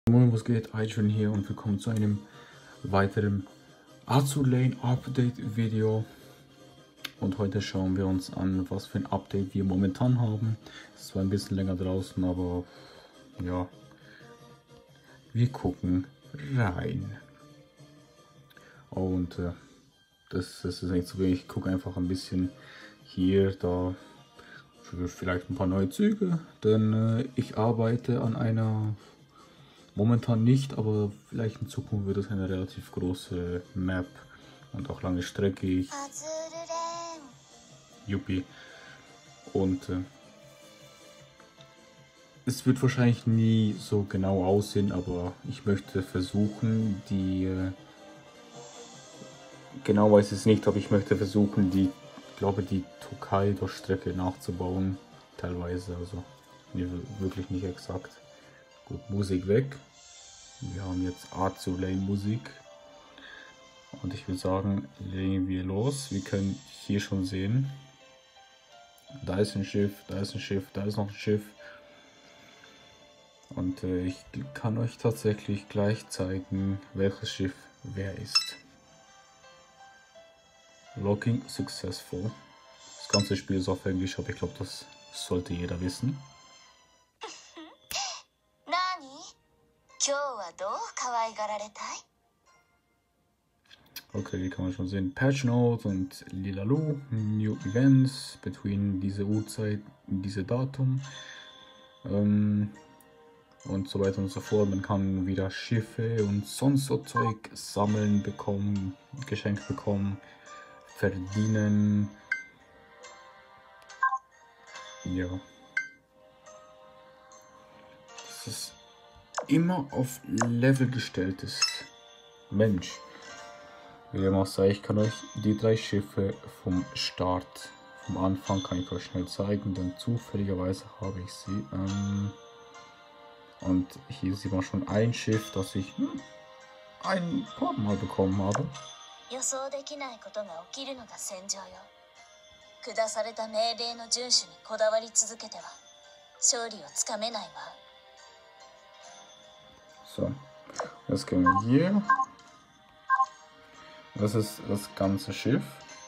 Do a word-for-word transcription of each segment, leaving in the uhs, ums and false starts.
Moin, was geht? Adrian hier und willkommen zu einem weiteren Azur-Lane Update Video. Und heute schauen wir uns an, was für ein Update wir momentan haben. Es war ein bisschen länger draußen, aber ja, wir gucken rein. Und äh, das, das ist nicht so wenig. Ich gucke einfach ein bisschen hier, da vielleicht ein paar neue Züge, denn äh, ich arbeite an einer, momentan nicht, aber vielleicht in Zukunft wird es eine relativ große Map und auch lange Strecke. Yuppie. Und äh, es wird wahrscheinlich nie so genau aussehen, aber ich möchte versuchen, die, äh, genau weiß ich es nicht, aber ich möchte versuchen, die, ich glaube, die Tokaido-Strecke nachzubauen, teilweise, also wirklich nicht exakt. Gut, Musik weg. Wir haben jetzt Azur-Lane Musik. Und ich würde sagen, legen wir los. Wir können hier schon sehen, da ist ein Schiff, da ist ein Schiff, da ist noch ein Schiff. Und äh, ich kann euch tatsächlich gleich zeigen, welches Schiff wer ist. Locking successful. Das ganze Spiel ist auf Englisch, aber ich glaube, das sollte jeder wissen. Okay, hier kann man schon sehen. Patch Notes und Lilalu, New Events, between diese Uhrzeit, diese Datum ähm, und so weiter und so fort. Man kann wieder Schiffe und sonst so Zeug sammeln, bekommen, geschenkt bekommen, verdienen. Ja. Das ist immer auf Level gestellt ist. Mensch. Wie immer sei, ich kann euch die drei Schiffe vom Start, vom Anfang kann ich euch schnell zeigen, denn zufälligerweise habe ich sie. Ähm, und hier sieht man schon ein Schiff, das ich hm, ein paar Mal bekommen habe. So, jetzt gehen wir hier. Das ist das ganze Schiff.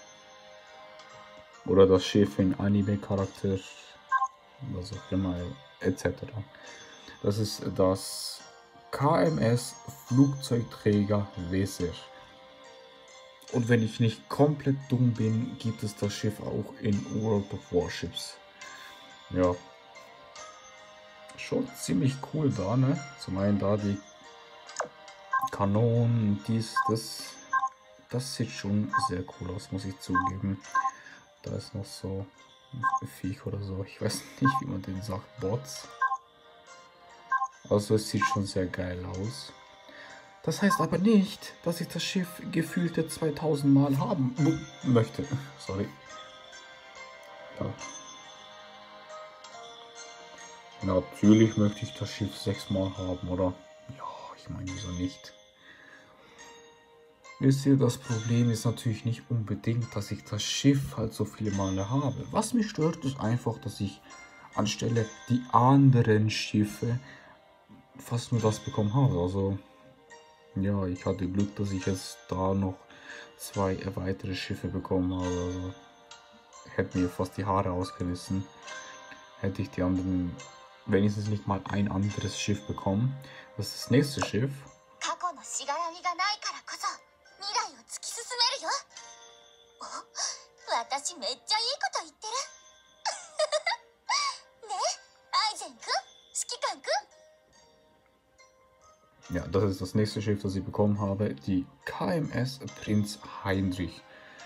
Oder das Schiff in Anime-Charakter, was auch immer, et cetera. Das ist das K M S Flugzeugträger Weser. Und wenn ich nicht komplett dumm bin, gibt es das Schiff auch in World of Warships. Ja. Schon ziemlich cool da, ne? Zum einen da die Kanonen, dies, das. Das sieht schon sehr cool aus, muss ich zugeben. Da ist noch so ein Viech oder so. Ich weiß nicht, wie man den sagt. Bots. Also es sieht schon sehr geil aus. Das heißt aber nicht, dass ich das Schiff gefühlte zweitausend Mal haben möchte. Sorry. Ja. Natürlich möchte ich das Schiff sechs Mal haben, oder? Ja, ich meine, wieso nicht? Wisst ihr, das Problem ist natürlich nicht unbedingt, dass ich das Schiff halt so viele Male habe. Was mich stört, ist einfach, dass ich anstelle die anderen Schiffe fast nur das bekommen habe. Also, ja, ich hatte Glück, dass ich jetzt da noch zwei weitere Schiffe bekommen habe. Also, hätte mir fast die Haare ausgerissen, hätte ich die anderen, wenigstens nicht mal ein anderes Schiff bekommen. Das ist das nächste Schiff. Ja, das ist das nächste Schiff, das ich bekommen habe, die K M S Prinz Heinrich.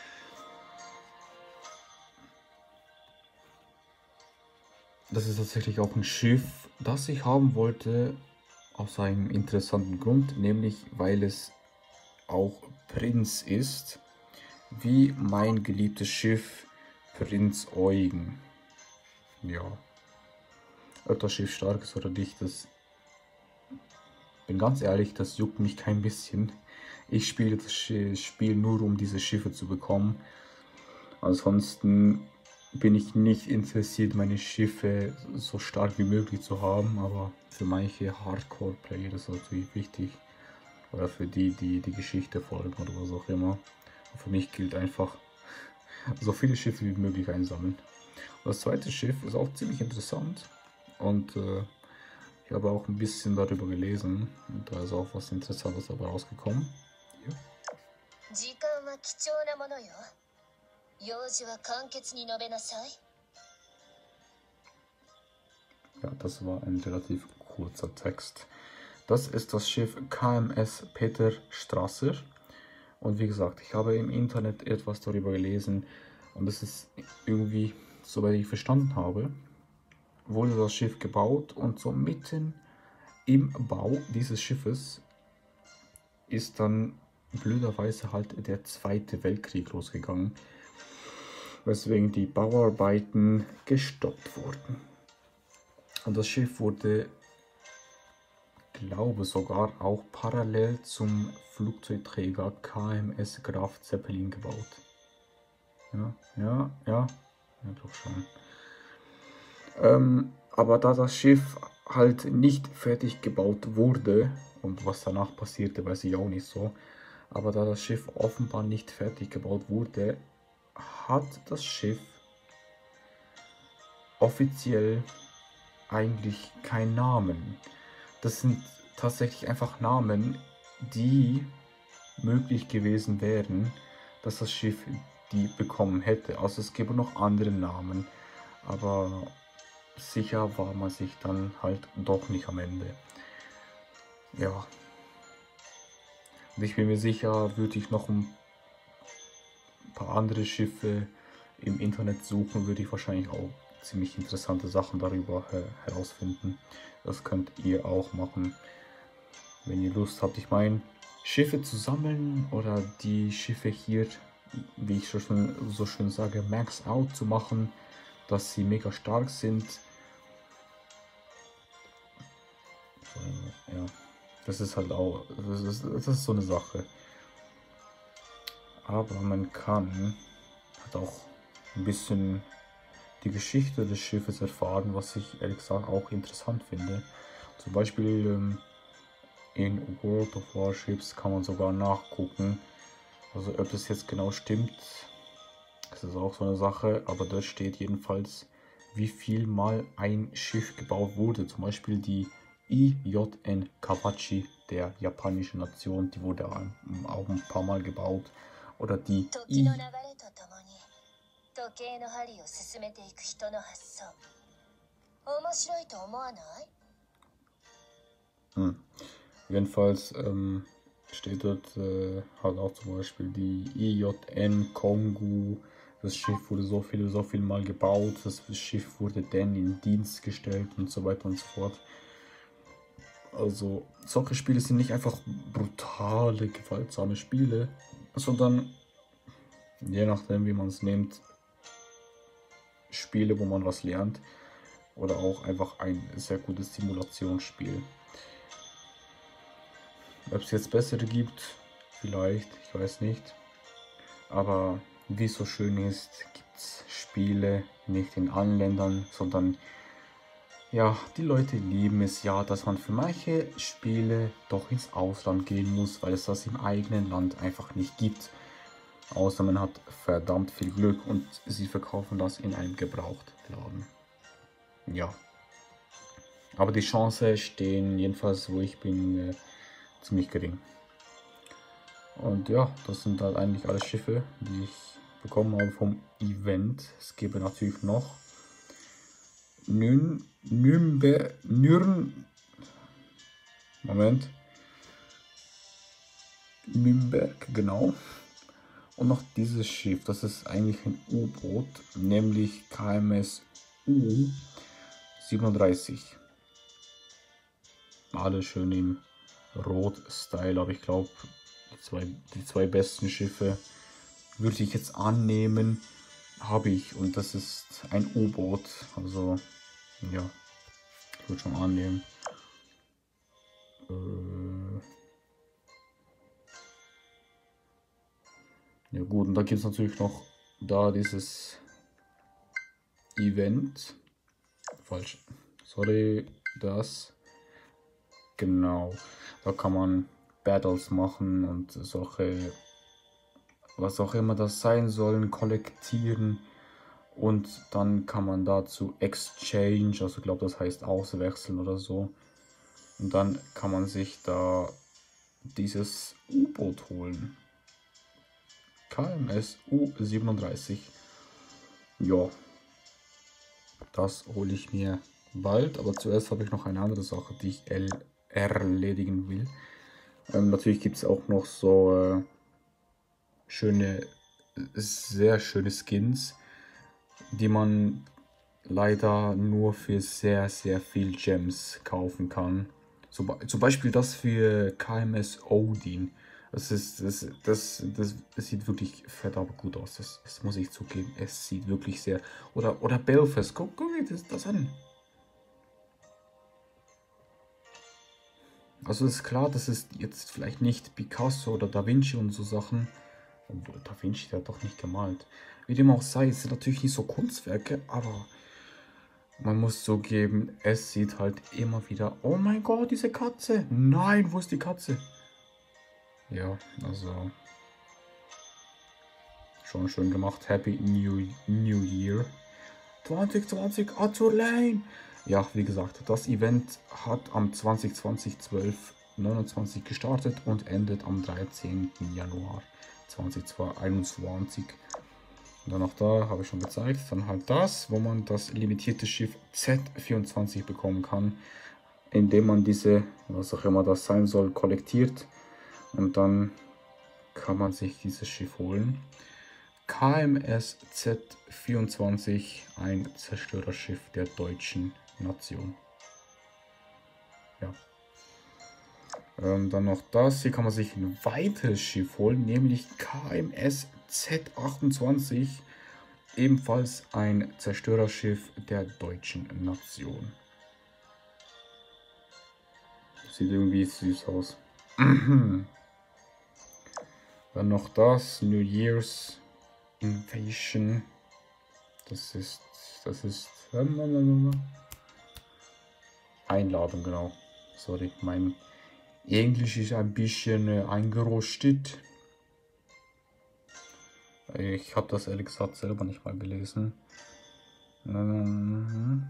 Das ist tatsächlich auch ein Schiff, das ich haben wollte, aus einem interessanten Grund, nämlich weil es auch Prinz ist, wie mein geliebtes Schiff Prinz Eugen. Ja, ob das Schiff stark ist oder nicht, das bin ganz ehrlich, das juckt mich kein bisschen. Ich spiele das Spiel nur, um diese Schiffe zu bekommen. Ansonsten bin ich nicht interessiert, meine Schiffe so stark wie möglich zu haben, aber für manche Hardcore-Player ist das natürlich wichtig. Oder für die, die die Geschichte folgen oder was auch immer. Und für mich gilt einfach, so viele Schiffe wie möglich einsammeln. Und das zweite Schiff ist auch ziemlich interessant und äh, ich habe auch ein bisschen darüber gelesen und da ist auch was Interessantes dabei rausgekommen. Hier. Ja, das war ein relativ kurzer Text. Das ist das Schiff K M S Peter Strasser. Und wie gesagt, ich habe im Internet etwas darüber gelesen und es ist irgendwie, soweit ich verstanden habe, wurde das Schiff gebaut und so mitten im Bau dieses Schiffes ist dann blöderweise halt der Zweite Weltkrieg losgegangen, weswegen die Bauarbeiten gestoppt wurden. Und das Schiff wurde, glaube sogar auch parallel zum Flugzeugträger K M S Graf Zeppelin gebaut. Ja, ja, ja, ja, doch schon. Ähm, aber da das Schiff halt nicht fertig gebaut wurde, und was danach passierte, weiß ich auch nicht so, aber da das Schiff offenbar nicht fertig gebaut wurde, hat das Schiff offiziell eigentlich keinen Namen. Das sind tatsächlich einfach Namen, die möglich gewesen wären, dass das Schiff die bekommen hätte. Also es gäbe noch andere Namen, aber sicher war man sich dann halt doch nicht am Ende. Ja. Und ich bin mir sicher, würde ich noch ein paar andere Schiffe im Internet suchen, würde ich wahrscheinlich auch ziemlich interessante Sachen darüber äh, herausfinden. Das könnt ihr auch machen, wenn ihr Lust habt. Ich meine, Schiffe zu sammeln oder die Schiffe hier, wie ich schon so schön sage, max out zu machen, dass sie mega stark sind. Ja, das ist halt auch, das ist, das ist so eine Sache. Aber man kann halt auch ein bisschen die Geschichte des Schiffes erfahren, was ich ehrlich gesagt auch interessant finde. Zum Beispiel ähm, in World of Warships kann man sogar nachgucken. Also ob das jetzt genau stimmt, das ist auch so eine Sache, aber da steht jedenfalls, wie viel mal ein Schiff gebaut wurde. Zum Beispiel die I J N Kawachi der japanischen Nation, die wurde auch ein paar Mal gebaut. Oder die I hm. Jedenfalls ähm, steht dort äh, halt auch zum Beispiel die I J N Kongu. Das Schiff wurde so viele, so viel Mal gebaut. Das Schiff wurde dann in Dienst gestellt und so weiter und so fort. Also solche Spiele sind nicht einfach brutale, gewaltsame Spiele, sondern je nachdem, wie man es nimmt, Spiele, wo man was lernt oder auch einfach ein sehr gutes Simulationsspiel. Ob es jetzt bessere gibt, vielleicht, ich weiß nicht. Aber wie es so schön ist, gibt es Spiele nicht in allen Ländern, sondern ja, die Leute lieben es ja, dass man für manche Spiele doch ins Ausland gehen muss, weil es das im eigenen Land einfach nicht gibt. Außer man hat verdammt viel Glück und sie verkaufen das in einem Gebrauchtladen. Ja. Aber die Chancen stehen jedenfalls, wo ich bin, äh, ziemlich gering. Und ja, das sind halt eigentlich alle Schiffe, die ich bekommen habe vom Event. Es gäbe natürlich noch Nürn, Nürnberg, Nürn, Moment, Nürnberg, genau. Und noch dieses Schiff, das ist eigentlich ein U-Boot, nämlich K M S U siebenunddreißig. Alle schön im Rot-Style, aber ich glaube, die zwei, die zwei besten Schiffe würde ich jetzt annehmen, habe ich. Und das ist ein U-Boot, also ja, ich würde schon annehmen. Äh, ja gut, und da gibt es natürlich noch da dieses Event. Falsch. Sorry, das. Genau. Da kann man Battles machen und solche, was auch immer das sein sollen, kollektieren. Und dann kann man dazu Exchange, also ich glaube, das heißt auswechseln oder so. Und dann kann man sich da dieses U-Boot holen. K M S U siebenunddreißig. Ja, das hole ich mir bald. Aber zuerst habe ich noch eine andere Sache, die ich erledigen will. Ähm, natürlich gibt es auch noch so äh, schöne, sehr schöne Skins, die man leider nur für sehr, sehr viel Gems kaufen kann. So, zum Beispiel das für K M S Odin. Das ist, das, das, das, das sieht wirklich verdammt gut aus. Das, das muss ich zugeben. Es sieht wirklich sehr. Oder, oder Belfast. Guck, guck dir das, das an. Also ist klar, das ist jetzt vielleicht nicht Picasso oder Da Vinci und so Sachen. Obwohl, Da Vinci, der hat doch nicht gemalt. Wie dem auch sei, es sind natürlich nicht so Kunstwerke, aber man muss zugeben, es sieht halt immer wieder... Oh mein Gott, diese Katze! Nein, wo ist die Katze? Ja, also... Schon schön gemacht. Happy New, New Year. zwanzig zwanzig Azur Lane! Ja, wie gesagt, das Event hat am zwanzig zwanzig zwölf neunundzwanzig gestartet und endet am dreizehnten Januar zweitausendeinundzwanzig. Und dann noch da, habe ich schon gezeigt, dann halt das, wo man das limitierte Schiff Z vierundzwanzig bekommen kann, indem man diese, was auch immer das sein soll, kollektiert. Und dann kann man sich dieses Schiff holen. K M S Z vierundzwanzig, ein Zerstörerschiff der deutschen Nation. Ja. Ähm, dann noch das, hier kann man sich ein weiteres Schiff holen, nämlich K M S Z achtundzwanzig, ebenfalls ein Zerstörerschiff der deutschen Nation. Sieht irgendwie süß aus. Dann noch das, New Year's Invasion. Das ist, das ist Einladung, genau. Sorry, mein Englisch ist ein bisschen äh, eingerostet. Ich habe das ehrlich gesagt selber nicht mal gelesen. Mhm.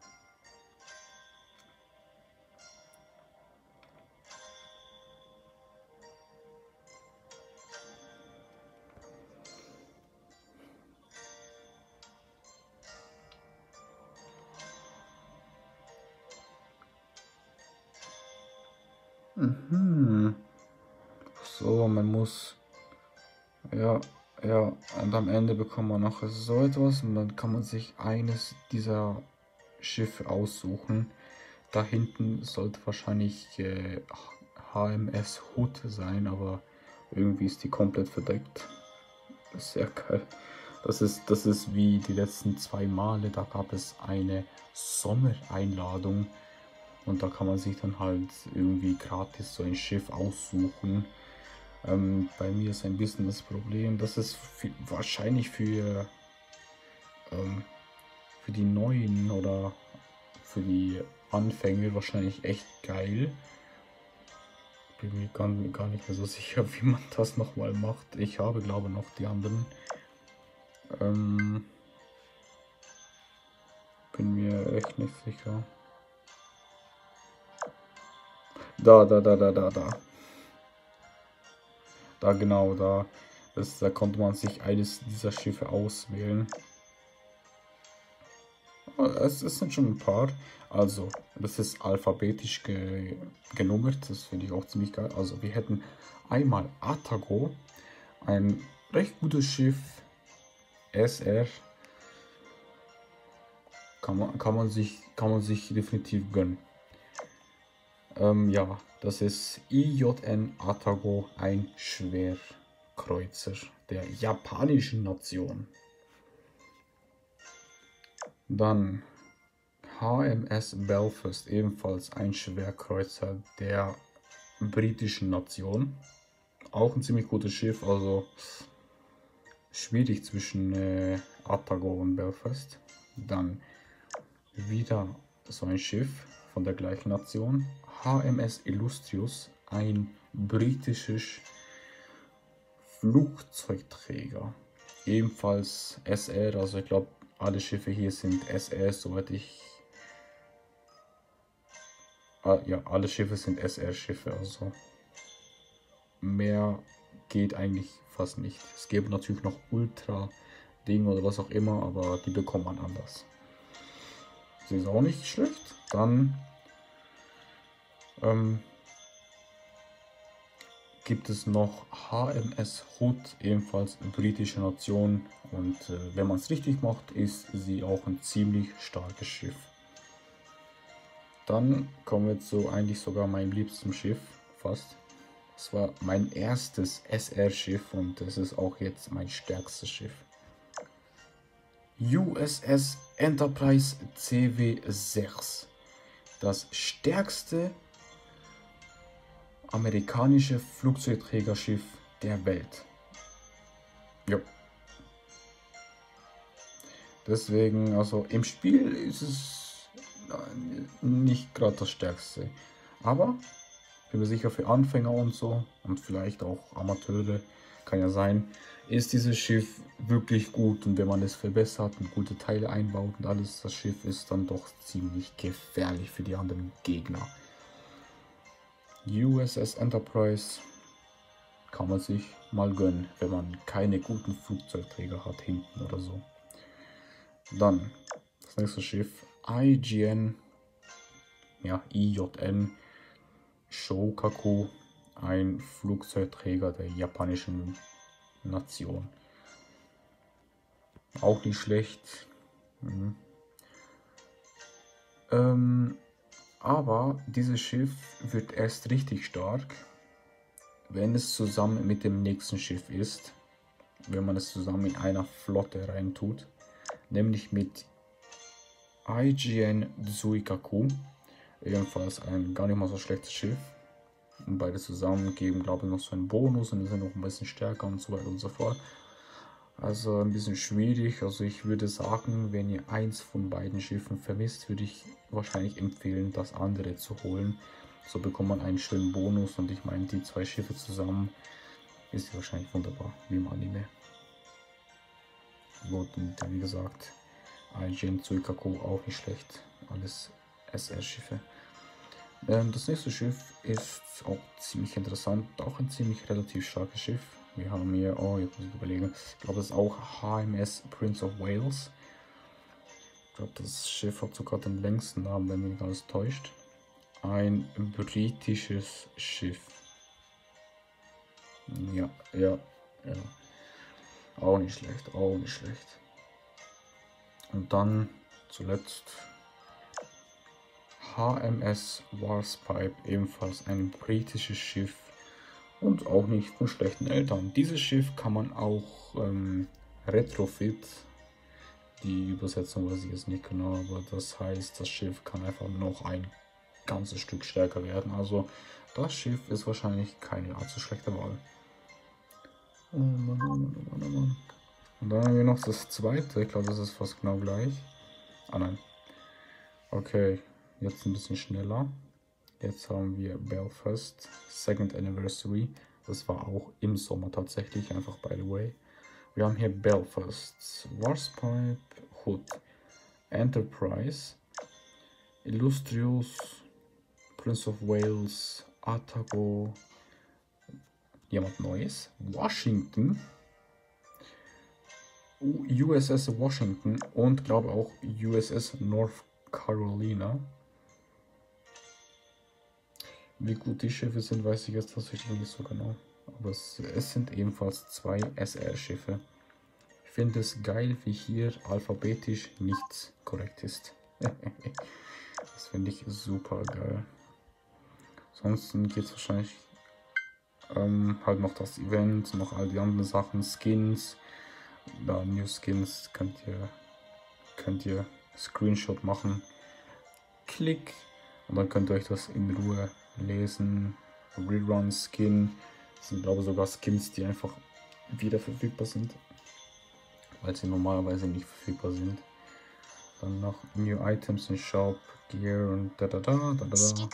Mhm. So, man muss... Ja, ja, und am Ende bekommt man noch so etwas und dann kann man sich eines dieser Schiffe aussuchen. Da hinten sollte wahrscheinlich äh, H M S Hood sein, aber irgendwie ist die komplett verdeckt. Das ist sehr geil. Das ist, das ist wie die letzten zwei Male, da gab es eine Sommereinladung und da kann man sich dann halt irgendwie gratis so ein Schiff aussuchen. Ähm, bei mir ist ein bisschen das Problem, dass es für, wahrscheinlich für, ähm, für die Neuen oder für die Anfänger wahrscheinlich echt geil. Bin mir gar, gar nicht mehr so sicher, wie man das nochmal macht. Ich habe, glaube ich, noch die anderen. Ähm, bin mir echt nicht sicher. Da, da, da, da, da, da. Da genau, da. Das, da konnte man sich eines dieser Schiffe auswählen. Es, es sind schon ein paar. Also, das ist alphabetisch ge, genummert. Das finde ich auch ziemlich geil. Also, wir hätten einmal Atago, ein recht gutes Schiff. S R. Kann man, kann man, sich, kann man sich definitiv gönnen. Ähm, ja, das ist I J N Atago, ein Schwerkreuzer der japanischen Nation. Dann H M S Belfast, ebenfalls ein Schwerkreuzer der britischen Nation. Auch ein ziemlich gutes Schiff, also schwierig zwischen äh, Atago und Belfast. Dann wieder so ein Schiff von der gleichen Nation, H M S Illustrious, ein britisches Flugzeugträger, ebenfalls S R, also ich glaube alle Schiffe hier sind S R, soweit ich, ah, ja, alle Schiffe sind S R-Schiffe, also mehr geht eigentlich fast nicht. Es gäbe natürlich noch Ultra-Ding oder was auch immer, aber die bekommt man anders. Sie ist auch nicht schlecht. Dann ähm, gibt es noch H M S Hood, ebenfalls britische Nation. Und äh, wenn man es richtig macht, ist sie auch ein ziemlich starkes Schiff. Dann kommen wir zu eigentlich sogar meinem liebsten Schiff, fast. Es war mein erstes S R-Schiff und es ist auch jetzt mein stärkstes Schiff. U S S Enterprise C W sechs. Das stärkste amerikanische Flugzeugträgerschiff der Welt. Ja. Deswegen, also im Spiel ist es nicht gerade das stärkste. Aber ich bin mir sicher, für Anfänger und so und vielleicht auch Amateure, kann ja sein, ist dieses Schiff wirklich gut, und wenn man es verbessert und gute Teile einbaut und alles, das Schiff ist dann doch ziemlich gefährlich für die anderen Gegner. U S S Enterprise kann man sich mal gönnen, wenn man keine guten Flugzeugträger hat hinten oder so. Dann das nächste Schiff, I G N, ja, I J N Shokaku, ein Flugzeugträger der japanischen Nation. Auch nicht schlecht. Mhm. Ähm, aber dieses Schiff wird erst richtig stark, wenn es zusammen mit dem nächsten Schiff ist. Wenn man es zusammen in einer Flotte reintut. Nämlich mit I G N Tsuikaku. Ebenfalls ein gar nicht mal so schlechtes Schiff. Und beide zusammen geben, glaube ich, noch so einen Bonus und sind noch ein bisschen stärker und so weiter und so fort. Also ein bisschen schwierig. Also ich würde sagen, wenn ihr eins von beiden Schiffen vermisst, würde ich wahrscheinlich empfehlen, das andere zu holen. So bekommt man einen schönen Bonus, und ich meine, die zwei Schiffe zusammen ist wahrscheinlich wunderbar, wie im Anime. Gut, und wie gesagt, I G N Tsuikaku auch nicht schlecht. Alles S R-Schiffe. Ähm, das nächste Schiff ist auch ziemlich interessant, auch ein ziemlich relativ starkes Schiff. Wir haben hier, oh, jetzt muss ich überlegen, ich glaube, das ist auch H M S Prince of Wales. Ich glaube, das Schiff hat sogar den längsten Namen, wenn mich nicht alles täuscht. Ein britisches Schiff. Ja, ja, ja. Auch nicht schlecht, auch nicht schlecht. Und dann zuletzt H M S Warspite, ebenfalls ein britisches Schiff und auch nicht von schlechten Eltern. Dieses Schiff kann man auch ähm, Retrofit, die Übersetzung weiß ich jetzt nicht genau, aber das heißt, das Schiff kann einfach noch ein ganzes Stück stärker werden. Also das Schiff ist wahrscheinlich keine allzu schlechte Wahl. Oh Mann, oh Mann, oh Mann, oh Mann. Und dann haben wir noch das zweite, ich glaube, das ist fast genau gleich. Ah nein. Okay, jetzt ein bisschen schneller. Jetzt haben wir Belfast Second Anniversary. Das war auch im Sommer tatsächlich, einfach by the way. Wir haben hier Belfast, Warspite, Hood, Enterprise, Illustrious, Prince of Wales, Atago, jemand Neues, Washington, U S S Washington und glaube auch U S S North Carolina. Wie gut die Schiffe sind, weiß ich jetzt tatsächlich nicht so genau. Aber es, es sind ebenfalls zwei S R-Schiffe. Ich finde es geil, wie hier alphabetisch nichts korrekt ist. Das finde ich super geil. Ansonsten geht es wahrscheinlich ähm, halt noch das Event, noch all die anderen Sachen, Skins. Da New Skins könnt ihr, könnt ihr Screenshot machen. Klick. Und dann könnt ihr euch das in Ruhe lesen. Rerun Skin. Das sind, glaube ich, sogar Skins, die einfach wieder verfügbar sind. Weil sie normalerweise nicht verfügbar sind. Dann noch New Items in Shop, Gear und da da da da da da.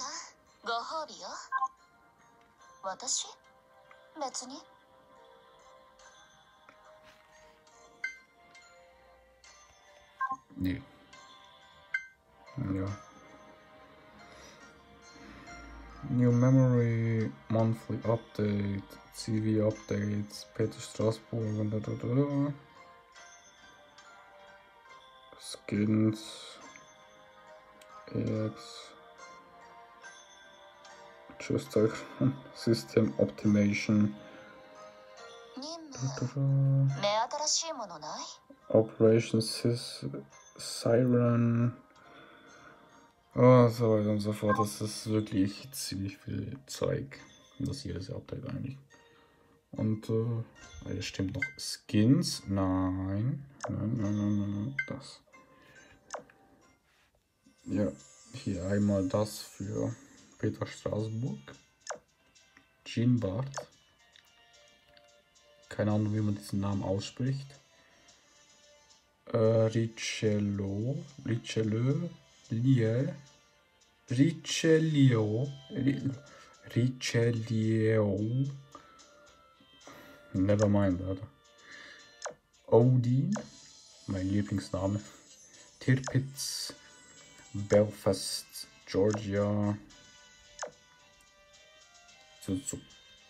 Nee. Ja. New Memory, Monthly Update, C V Updates, Peter Strasbourg und da da da da. Skins, E X, Just like System Optimation, da, da, da. Operation Sys Siren, oh, so weiter und so fort. Das ist wirklich ziemlich viel Zeug, das jedes Update eigentlich. Und äh, hier stimmt noch Skins, nein, nein, nein, nein, nein, das. Ja, hier einmal das für Peter Strasbourg. Jean Bart. Keine Ahnung, wie man diesen Namen ausspricht. Äh, Richello. Richelieu. Lie. Richelieu. Richelieu. Never mind, Alter. Odin. Mein Lieblingsname. Tirpitz. Belfast, Georgia. Suzuki.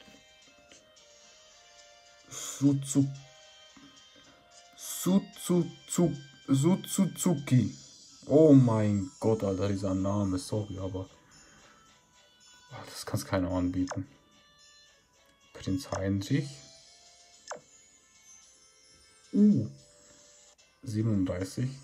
Suzuki. Oh mein Gott, Alter, dieser Name. Sorry, aber das kann es keiner anbieten. Prinz Heinrich. Uh. siebenunddreißig.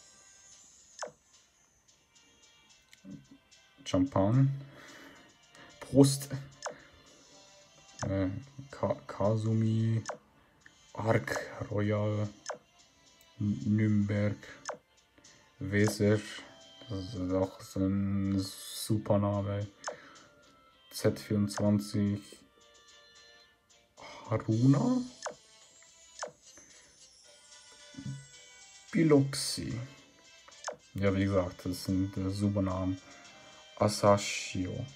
Champagne. Prost. Äh, Ka Kasumi. Arc Royal. Nürnberg. Weser. Das ist auch so ein super Name. Z vierundzwanzig. Haruna. Biloxi. Ja, wie gesagt, das sind äh, super Namen. Asashio.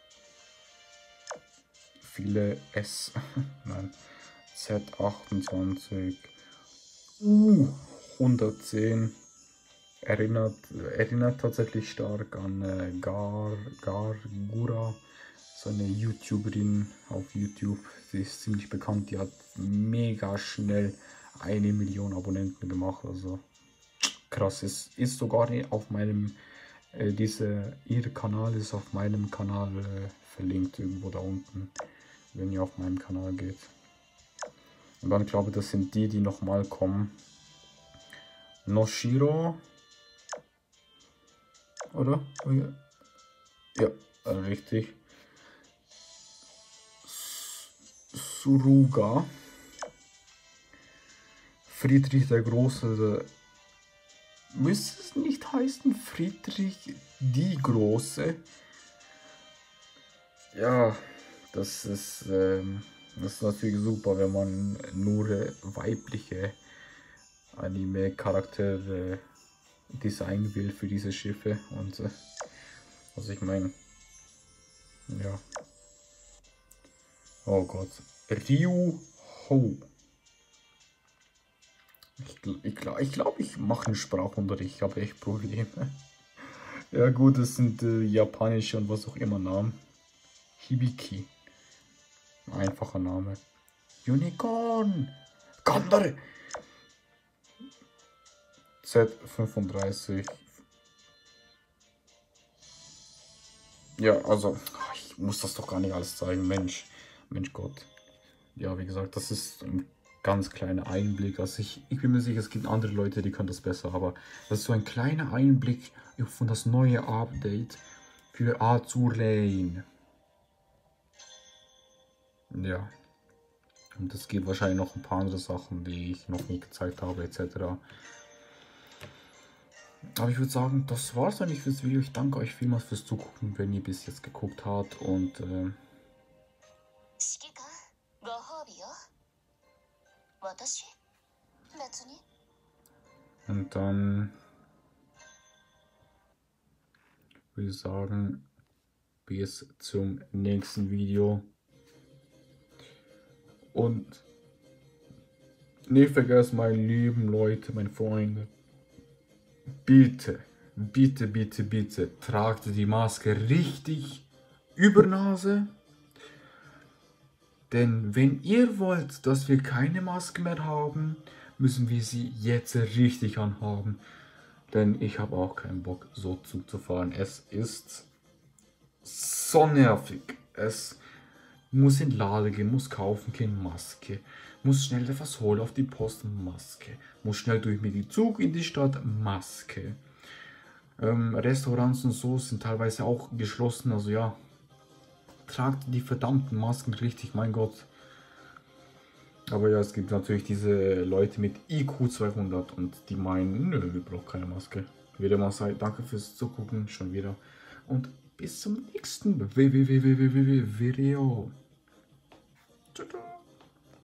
Viele S. Nein. Z achtundzwanzig. Uh, hundertzehn. Erinnert, erinnert tatsächlich stark an äh, Gar, Gargura. So eine YouTuberin auf YouTube. Sie ist ziemlich bekannt. Die hat mega schnell eine Million Abonnenten gemacht. Also krass. Es ist sogar auf meinem, äh, diese, ihr Kanal ist auf meinem Kanal äh, verlinkt. Irgendwo da unten, wenn ihr auf meinem Kanal geht. Und dann glaube ich, das sind die, die nochmal kommen. Noshiro. Oder? Ja, richtig. Suruga. Friedrich der Große. Müsste es nicht heißen Friedrich die Große? Ja, das ist, ähm, das ist natürlich super, wenn man nur äh, weibliche Anime-Charaktere designen will für diese Schiffe. Und äh, also ich meine, ja. Oh Gott. Ryu Ho. Ich glaube, ich, glaub, ich, glaub, ich mache einen Sprachunterricht, ich habe echt Probleme. Ja gut, das sind äh, japanische und was auch immer Namen. Hibiki. Einfacher Name. Unicorn. Gandare. Z fünfunddreißig. Ja, also, ich muss das doch gar nicht alles zeigen. Mensch, Mensch Gott. Ja, wie gesagt, das ist ein ganz kleiner Einblick. Also ich, ich bin mir sicher, es gibt andere Leute, die können das besser. Aber das ist so ein kleiner Einblick von das neue Update für Azur Lane. Ja. Und es gibt wahrscheinlich noch ein paar andere Sachen, die ich noch nicht gezeigt habe, et cetera. Aber ich würde sagen, das war es eigentlich fürs Video. Ich danke euch vielmals fürs Zugucken, wenn ihr bis jetzt geguckt habt. Und äh, und dann würde ich sagen, bis zum nächsten Video. Und nicht vergessen, meine lieben Leute, meine Freunde, bitte, bitte, bitte, bitte, tragt die Maske richtig über Nase. Denn wenn ihr wollt, dass wir keine Maske mehr haben, müssen wir sie jetzt richtig anhaben. Denn ich habe auch keinen Bock, so Zug zu fahren. Es ist so nervig. Es muss in den Laden gehen, muss kaufen gehen, Maske. Muss schnell etwas holen auf die Post, Maske. Muss schnell durch mit dem Zug in die Stadt, Maske. Ähm, Restaurants und so sind teilweise auch geschlossen, also ja. Tragt die verdammten Masken richtig, mein Gott. Aber ja, es gibt natürlich diese Leute mit I Q zweihundert und die meinen, nö, wir brauchen keine Maske. Wieder mal sei, danke fürs Zugucken, schon wieder. Und bis zum nächsten Video. Ciao, ciao.